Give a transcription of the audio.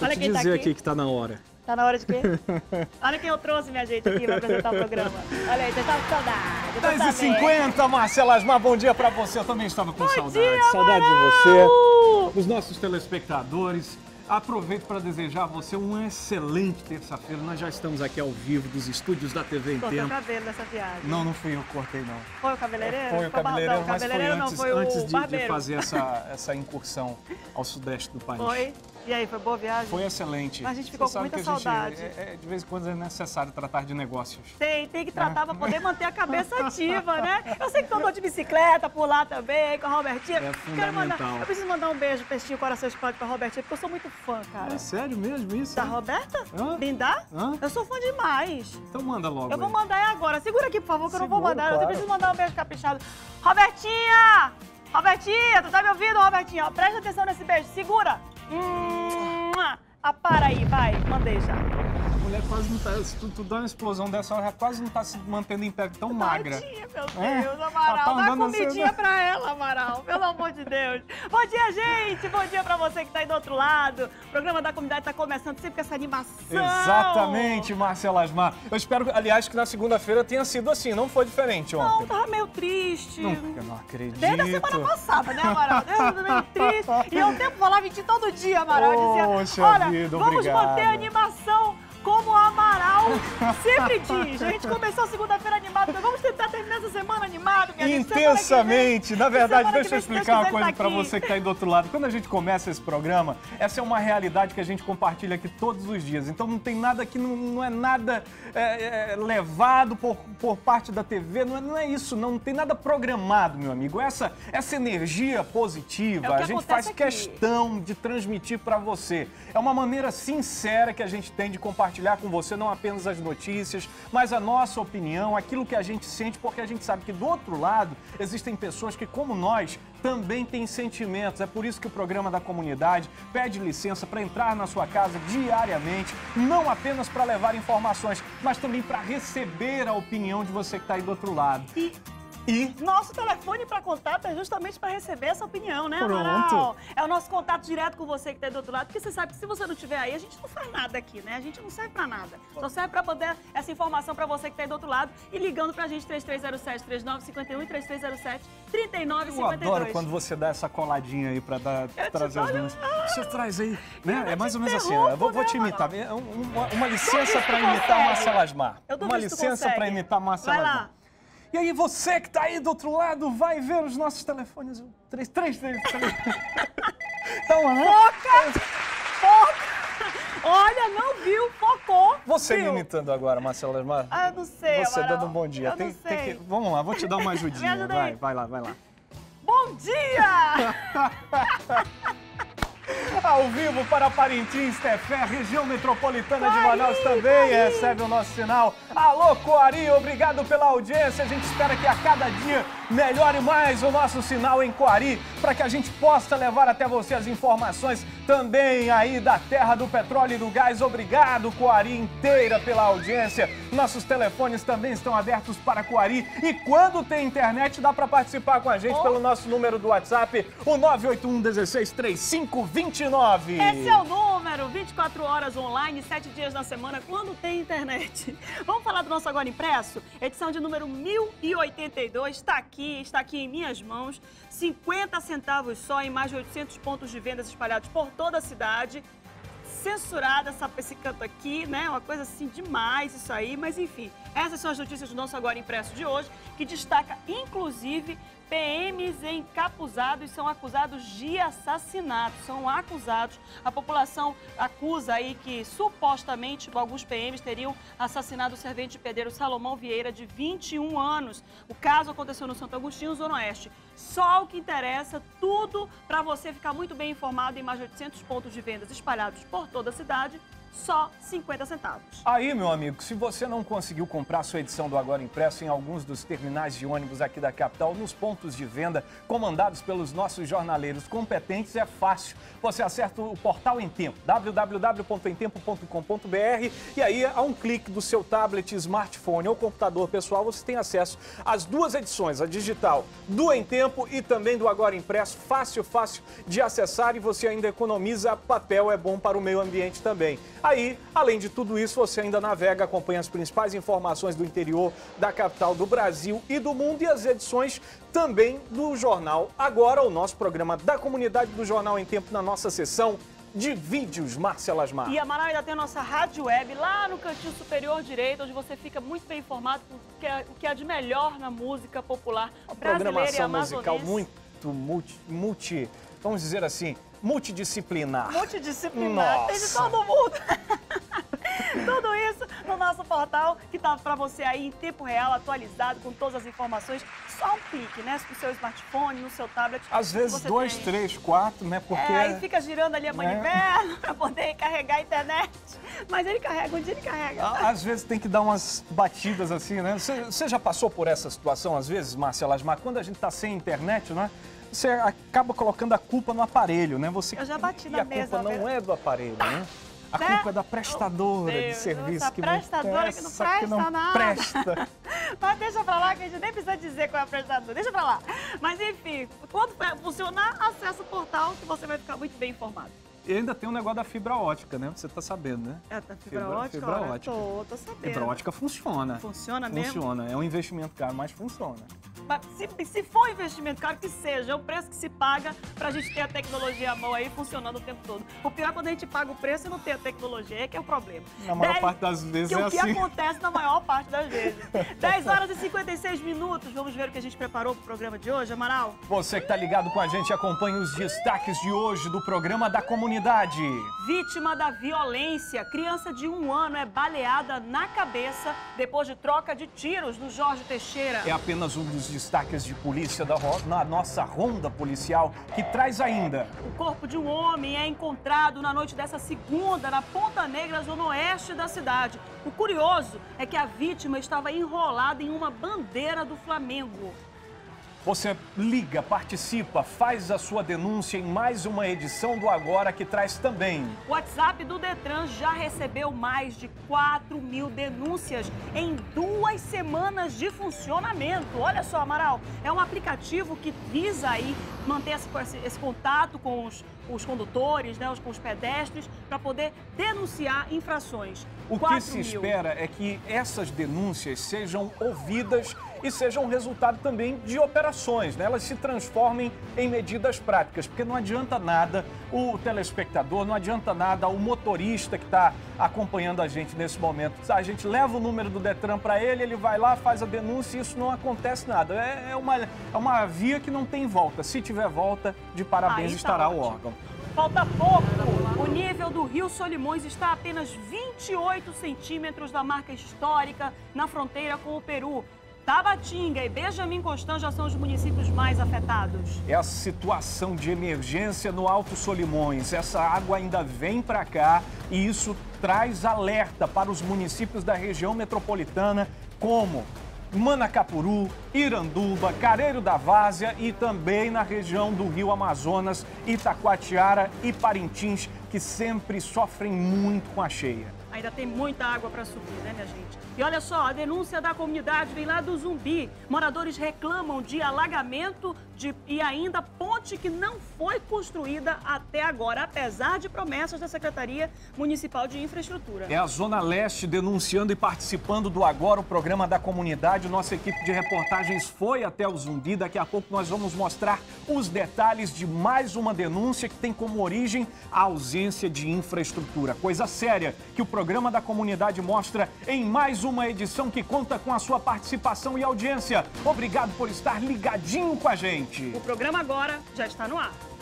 Olha quem dizer aqui que tá na hora. Tá na hora de quê? Olha quem eu trouxe, minha gente, aqui pra apresentar o programa. Olha aí, você tá com saudade. 10h50, Marcela Asmar, bom dia pra você. Eu também estava com saudade. Dia, saudade de Amaral! você, dos nossos telespectadores. Aproveito para desejar a você uma excelente terça-feira. Nós já estamos aqui ao vivo dos estúdios da TV em Cortou o Tempo. cabelo nessa viagem. Não, não fui eu que cortei, não. Foi o cabeleireiro? Foi o cabeleireiro, mas foi antes de barbeiro. fazer essa incursão ao sudeste do país. Foi? E aí, foi boa viagem? Foi excelente. Mas a gente ficou com muita saudade. De vez em quando é necessário tratar de negócios. Tem que tratar para poder manter a cabeça ativa, né? Eu sei que tu andou de bicicleta por lá também, com a Robertinha. É fundamental. Eu preciso mandar um beijo, peixinho, coração explode pra Robertinha, porque eu sou muito fã, cara. É sério mesmo isso? Da Roberta? Hã? Lindá? Hã? Eu sou fã demais. Então manda logo. Eu vou aí. mandar agora. Segura aqui, por favor, que eu não vou Seguro, mandar. claro. Eu preciso mandar um beijo caprichado. Robertinha! Robertinha, tu tá me ouvindo, Robertinha? Presta atenção nesse beijo. Segura. Para aí, vai. Mandei já. A mulher quase não tá. Se tu dá uma explosão dessa, ela quase não tá se mantendo em pé, tão magra. Tadinha, meu É? Deus, Ela Amaral. tá Dá andando comidinha assim, pra ela, Amaral. Pelo amor de Deus. Bom dia, gente. Bom dia pra você que tá aí do outro lado. O programa da comunidade tá começando sempre com essa animação. Exatamente, Marcela Asmar. Eu espero, aliás, que na segunda-feira tenha sido assim, não foi diferente Não, ontem. tava meio triste. Eu não acredito. Desde a semana passada, né, Amaral? Eu tava meio triste. E eu tempo falava em ti todo dia, Amaral. Eu dizia, Poxa olha, vida, vamos obrigado. manter a animação como o Amaral sempre diz. A gente começou segunda-feira animado, mas vamos tentar terminar essa semana animado, minha gente. Intensamente. Na verdade, semana que deixa eu vem, se Deus explicar uma quiser, coisa tá pra aqui. você que tá aí do outro lado. Quando a gente começa esse programa, essa é uma realidade que a gente compartilha aqui todos os dias. Então não tem nada que não é nada levado por parte da TV. Não é isso, não tem nada programado, meu amigo. Essa energia positiva, É o que a gente acontece faz aqui. questão de transmitir pra você. É uma maneira sincera que a gente tem de compartilhar com você não apenas as notícias, mas a nossa opinião, aquilo que a gente sente, porque a gente sabe que do outro lado existem pessoas que, como nós, também têm sentimentos. É por isso que o programa da comunidade pede licença para entrar na sua casa diariamente, não apenas para levar informações, mas também para receber a opinião de você que está aí do outro lado. E nosso telefone para contato é justamente para receber essa opinião, né, Pronto. Amaral? É o nosso contato direto com você que está aí do outro lado, porque você sabe que se você não estiver aí, a gente não faz nada aqui, né? A gente não serve para nada. Só serve para poder essa informação para você que está aí do outro lado e ligando para a gente 3307-3951 e 3307-3952. eu adoro quando você dá essa coladinha aí para trazer as números. Você traz aí, né? É mais ou menos assim. Eu vou te imitar. Uma licença para imitar Marcela Asmar. Uma licença para imitar Marcela Vai lá. Asmar. E aí, você que tá aí do outro lado, vai ver os nossos telefones. 3333. Então, Foca! Olha, não viu, focou. você viu? me imitando agora, Marcela Asmar. Ah, eu não sei, Você Amaral. dando um bom dia. Eu não sei. Vamos lá, vou te dar uma ajudinha. Me ajuda aí. Vai lá. Bom dia! Ao vivo para Parintins, Tefé, região metropolitana de Manaus também recebe o nosso sinal. Alô, Coari, obrigado pela audiência. A gente espera que a cada dia melhore mais o nosso sinal em Coari, para que a gente possa levar até você as informações também aí da terra do petróleo e do gás. Obrigado, Coari inteira, pela audiência. Nossos telefones também estão abertos para Coari. E quando tem internet, dá para participar com a gente pelo nosso número do WhatsApp, o 981 16 35 29. Esse é o número, 24 horas online, 7 dias na semana, quando tem internet. Vamos falar do nosso Agora Impresso? Edição de número 1082, está aqui em minhas mãos. 50 centavos só em mais de 800 pontos de vendas espalhados por toda a cidade. Censurada esse canto aqui, né? Uma coisa assim demais isso aí, mas enfim. Essas são as notícias do nosso Agora Impresso de hoje, que destaca, inclusive, PMs encapuzados são acusados de assassinato. São acusados. A população acusa aí que, supostamente, alguns PMs teriam assassinado o servente pedreiro Salomão Vieira, de 21 anos. O caso aconteceu no Santo Agostinho, Zona Oeste. Só o que interessa, tudo para você ficar muito bem informado em mais de 800 pontos de vendas espalhados por toda a cidade. só 50 centavos. Aí, meu amigo, se você não conseguiu comprar sua edição do Agora Impresso em alguns dos terminais de ônibus aqui da capital, nos pontos de venda comandados pelos nossos jornaleiros competentes, é fácil. Você acerta o portal Em Tempo, www.emtempo.com.br, e aí, a um clique do seu tablet, smartphone ou computador pessoal, você tem acesso às duas edições, a digital do Em Tempo e também do Agora Impresso, fácil de acessar, e você ainda economiza papel, é bom para o meio ambiente também. Aí, além de tudo isso, você ainda navega, acompanha as principais informações do interior, da capital, do Brasil e do mundo, e as edições também do jornal Agora, o nosso programa da comunidade do Jornal Em Tempo, na nossa seção de vídeos, Márcia Lasmar. E, Amaral, ainda tem a nossa rádio web lá no cantinho superior direito, onde você fica muito bem informado com o que é de melhor na música popular brasileira e amazonense. Programação musical muito vamos dizer assim, multidisciplinar. Multidisciplinar, tem de todo mundo. Tudo isso no nosso portal, que tá para você aí em tempo real, atualizado, com todas as informações. Só um clique, né? No seu smartphone, no seu tablet. Às vezes 2, 3, 4, né? Porque... aí fica girando ali a manivela para poder carregar a internet. Mas ele carrega, um dia ele carrega. Às vezes tem que dar umas batidas assim, né? Você já passou por essa situação, às vezes, Márcia Lasmar? Quando a gente tá sem internet, né? Você acaba colocando a culpa no aparelho, né? Eu já bati na mesa. E a culpa não é do aparelho, né? A culpa é da prestadora de serviço. Que prestadora que não presta. Mas deixa pra lá, que a gente nem precisa dizer qual é a prestadora. Deixa pra lá. Mas enfim, quando funcionar, acessa o portal que você vai ficar muito bem informado. E ainda tem um negócio da fibra ótica, né? Você tá sabendo, né? Da fibra ótica? Fibra ótica. Tô sabendo. Fibra ótica funciona. Funciona mesmo? Funciona. É um investimento caro, mas funciona. Mas se for investimento caro, que seja, é o preço que se paga pra gente ter a tecnologia à mão aí funcionando o tempo todo. O pior é quando a gente paga o preço e não tem a tecnologia, é que é o problema. Na maior parte das vezes é assim. O que acontece na maior parte das vezes. 10 horas e 56 minutos, vamos ver o que a gente preparou pro programa de hoje, Amaral? Você que tá ligado com a gente, acompanha os destaques de hoje do programa da comunidade. Vítima da violência, criança de 1 ano é baleada na cabeça depois de troca de tiros no Jorge Teixeira. É apenas um dos destaques de polícia na nossa ronda policial, que traz ainda. O corpo de um homem é encontrado na noite dessa segunda na Ponta Negra, zona oeste da cidade. O curioso é que a vítima estava enrolada em uma bandeira do Flamengo. Você liga, participa, faz a sua denúncia em mais uma edição do Agora, que traz também. O WhatsApp do Detran já recebeu mais de 4.000 denúncias em 2 semanas de funcionamento. Olha só, Amaral, é um aplicativo que visa aí manter esse contato com os condutores, né, com os pedestres, para poder denunciar infrações. O que se espera é que essas denúncias sejam ouvidas e sejam resultado também de operações, né? Elas se transformem em medidas práticas, porque não adianta nada o telespectador, não adianta nada o motorista que está acompanhando a gente nesse momento. A gente leva o número do Detran para ele, ele vai lá, faz a denúncia e isso não acontece nada. É uma via que não tem volta. Se tiver volta, de parabéns estará o órgão. Falta pouco. O nível do Rio Solimões está a apenas 28 centímetros da marca histórica na fronteira com o Peru. Tabatinga e Benjamin Constant já são os municípios mais afetados. É a situação de emergência no Alto Solimões. Essa água ainda vem para cá e isso traz alerta para os municípios da região metropolitana, como Manacapuru, Iranduba, Careiro da Várzea e também na região do Rio Amazonas, Itacoatiara e Parintins, que sempre sofrem muito com a cheia. Ainda tem muita água para subir, né, minha gente? E olha só, a denúncia da comunidade vem lá do Zumbi. Moradores reclamam de alagamento e ainda ponte que não foi construída até agora, apesar de promessas da Secretaria Municipal de Infraestrutura. É a Zona Leste denunciando e participando do Agora, o programa da comunidade. Nossa equipe de reportagens foi até o Zumbi. Daqui a pouco nós vamos mostrar os detalhes de mais uma denúncia que tem como origem a ausência de infraestrutura. Coisa séria que o programa da comunidade mostra em mais uma edição que conta com a sua participação e audiência. Obrigado por estar ligadinho com a gente. O programa Agora já está no ar.